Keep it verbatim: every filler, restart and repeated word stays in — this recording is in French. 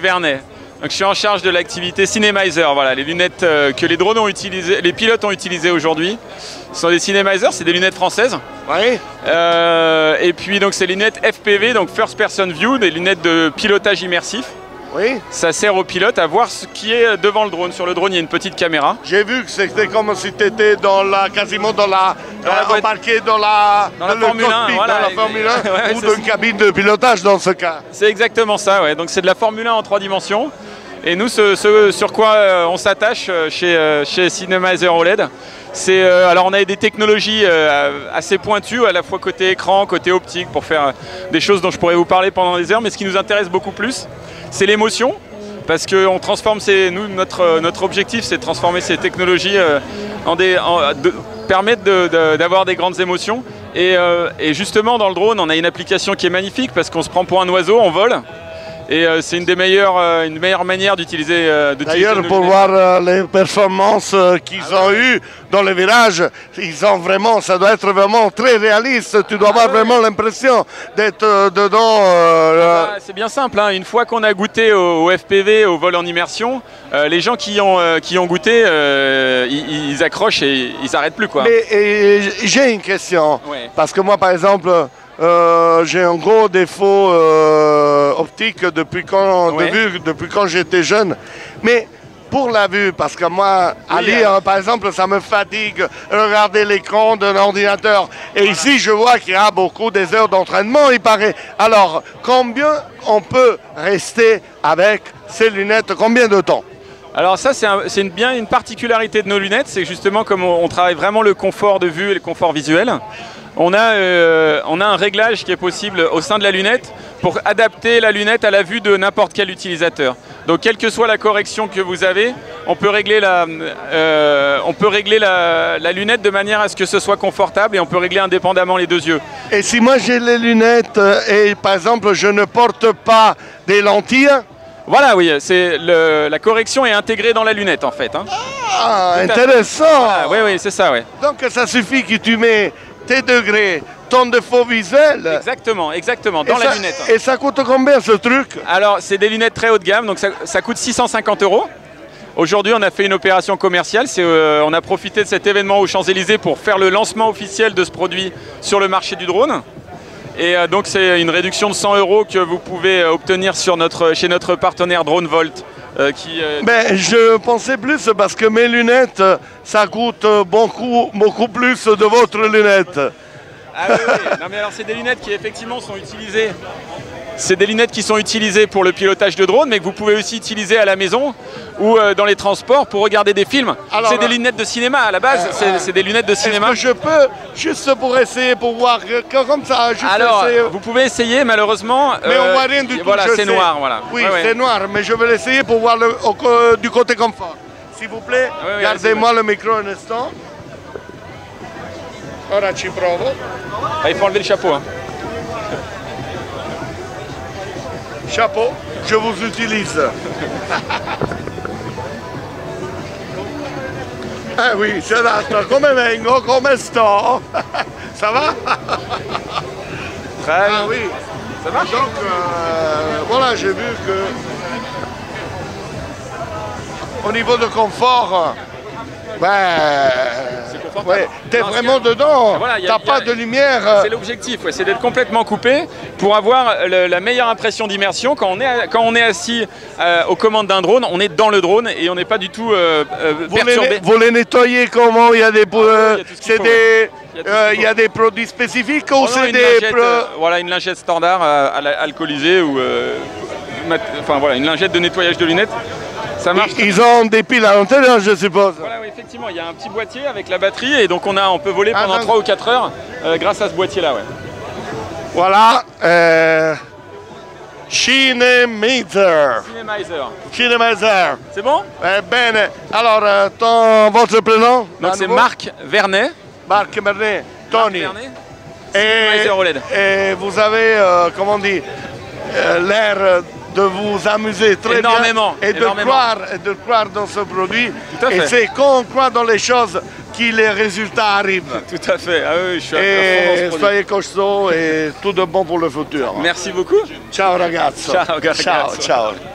Vernet. Donc, je suis en charge de l'activité Cinemizer. Voilà, les lunettes euh, que les drones ont utilisées, les pilotes ont utilisées aujourd'hui. Ce sont des Cinemizer, c'est des lunettes françaises. Oui. Euh, et puis donc c'est les lunettes F P V, donc First Person View, des lunettes de pilotage immersif. Oui. Ça sert au pilote à voir ce qui est devant le drone. Sur le drone, il y a une petite caméra. J'ai vu que c'était comme si tu étais dans la, quasiment dans la, dans la euh, embarqué dans la, dans la le Formule un, cockpit, voilà. dans la Formule un Ouais, ou dans une cabine de pilotage dans ce cas. C'est exactement ça, ouais. Donc c'est de la Formule un en trois dimensions. Et nous, ce, ce sur quoi euh, on s'attache euh, chez, euh, chez Cinemizer O L E D, c'est euh, alors on a des technologies euh, assez pointues, à la fois côté écran, côté optique, pour faire euh, des choses dont je pourrais vous parler pendant des heures. Mais ce qui nous intéresse beaucoup plus, c'est l'émotion. Parce que on transforme ces, nous, notre, notre objectif, c'est de transformer ces technologies euh, en des, en, de, permettre d'avoir de, de, des grandes émotions. Et, euh, et justement, dans le drone, on a une application qui est magnifique parce qu'on se prend pour un oiseau, on vole. Et euh, c'est une des meilleures, euh, une meilleure manière d'utiliser. Euh, D'ailleurs, pour voir euh, les performances euh, qu'ils ah, ont ouais. eues dans les virages, ils ont vraiment, ça doit être vraiment très réaliste. Tu dois ah, avoir ouais. vraiment l'impression d'être euh, dedans. Euh, ah, c'est bien simple, hein. Une fois qu'on a goûté au, au F P V, au vol en immersion, euh, les gens qui ont, euh, qui ont goûté, euh, ils, ils accrochent et ils s'arrêtent plus, quoi. Mais j'ai une question, ouais. parce que moi, par exemple, Euh, j'ai un gros défaut euh, optique depuis quand, ouais. de vue, depuis quand j'étais jeune. Mais pour la vue, parce que moi, oui, à lire, euh... par exemple, ça me fatigue regarder l'écran d'un ordinateur. Et voilà. Ici, je vois qu'il y a beaucoup des heures d'entraînement, il paraît. Alors, combien on peut rester avec ces lunettes? Combien de temps? Alors ça, c'est un, une, bien une particularité de nos lunettes, c'est justement comme on, on travaille vraiment le confort de vue et le confort visuel. On a, euh, on a un réglage qui est possible au sein de la lunette pour adapter la lunette à la vue de n'importe quel utilisateur. Donc quelle que soit la correction que vous avez, on peut régler la, euh, on peut régler la, la lunette de manière à ce que ce soit confortable et on peut régler indépendamment les deux yeux. Et si moi j'ai les lunettes et par exemple je ne porte pas des lentilles? Voilà, oui, c'est la correction est intégrée dans la lunette en fait. Hein. Ah, intéressant. Voilà, oui, oui, c'est ça, oui. Donc ça suffit que tu mets tes degrés, ton défaut visuel. Exactement, exactement, dans et la ça, lunette. Et ça coûte combien ce truc? Alors, c'est des lunettes très haut de gamme, donc ça, ça coûte six cent cinquante euros. Aujourd'hui, on a fait une opération commerciale. Euh, on a profité de cet événement aux Champs-Élysées pour faire le lancement officiel de ce produit sur le marché du drone. Et euh, donc, c'est une réduction de cent euros que vous pouvez obtenir sur notre, chez notre partenaire DroneVolt. Euh, qui, euh... Ben, je pensais plus parce que mes lunettes, ça coûte beaucoup, beaucoup plus de votre lunette. Ah oui, oui. Non, mais alors c'est des lunettes qui effectivement sont utilisées. C'est des lunettes qui sont utilisées pour le pilotage de drone, mais que vous pouvez aussi utiliser à la maison ou euh, dans les transports pour regarder des films. C'est des lunettes de cinéma à la base, euh, c'est des lunettes de cinéma. Est-ce que je peux, juste pour essayer, pour voir que, comme ça, juste alors, essayer. Vous pouvez essayer, malheureusement. Mais euh, on voit rien du tout. Voilà, c'est noir, voilà. Oui, ouais, ouais. c'est noir, mais je vais l'essayer pour voir le, au, du côté confort. S'il vous plaît, ouais, ouais, gardez-moi le micro un instant. Ora ci provo. Ah, il faut enlever le chapeau. Hein. Chapeau, je vous utilise. Eh oui, c'est l'altro. Come vengo? Come sto? Ça va? Très bien. Ah oui. Ça marche? Donc, euh, voilà, j'ai vu que au niveau de confort, ben, ouais, t'es vraiment dedans, voilà, t'as pas a, de lumière. C'est l'objectif, ouais, c'est d'être complètement coupé pour avoir le, la meilleure impression d'immersion. Quand, quand on est assis euh, aux commandes d'un drone, on est dans le drone et on n'est pas du tout euh, euh, vous perturbé. Les, vous les nettoyez comment? Il y a des, euh, il y a des, il y, euh, il y a des produits spécifiques ou oh c'est des... Lingette, euh, voilà, une lingette standard euh, alcoolisée ou... Euh, enfin voilà, une lingette de nettoyage de lunettes. Ça marche. Ils ont des piles à l'intérieur, je suppose. Voilà, oui, effectivement, il y a un petit boîtier avec la batterie et donc on, a, on peut voler pendant ah, trois ou quatre heures euh, grâce à ce boîtier-là. Ouais. Voilà. Euh... Cinemizer. Cinemizer. Cinemizer. C'est bon? Eh bene. Alors, euh, ton, votre prénom? Donc c'est Marc Vernet. Marc Vernet. Tony. Marc Vernet. Cinemizer O L E D. Et vous avez, euh, comment on dit, euh, l'air de vous amuser très énormément, bien et de, énormément. Croire, et de croire dans ce produit. Tout à fait. Et c'est quand on croit dans les choses que les résultats arrivent. Tout à fait. Ah oui, je suis et à soyez costaud et tout de bon pour le futur. Merci beaucoup. Ciao ragazzo. Ciao, ragazzo. Ciao, ciao.